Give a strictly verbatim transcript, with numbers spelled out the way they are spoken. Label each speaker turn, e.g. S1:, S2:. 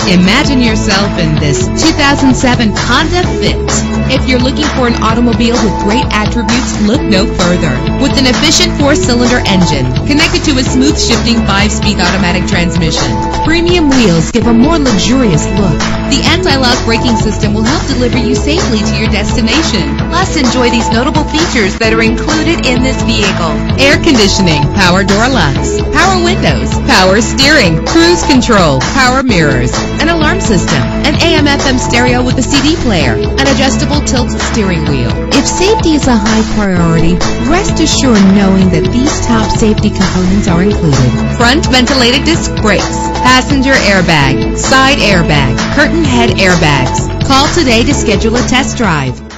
S1: Imagine yourself in this two thousand seven Honda Fit. If you're looking for an automobile with great attributes, look no further. With an efficient four-cylinder engine connected to a smooth shifting five-speed automatic transmission, premium wheels give a more luxurious look. The anti-lock braking system will help deliver you safely to your destination. Plus, enjoy these notable features that are included in this vehicle: air conditioning, power door locks, power windows, power steering, cruise control, power mirrors, an alarm system, an A M F M stereo with a C D player, an adjustable tilt steering wheel. If safety is a high priority, rest assured knowing that these top safety components are included: front ventilated disc brakes, passenger airbag, side airbag, curtain head airbags. Call today to schedule a test drive.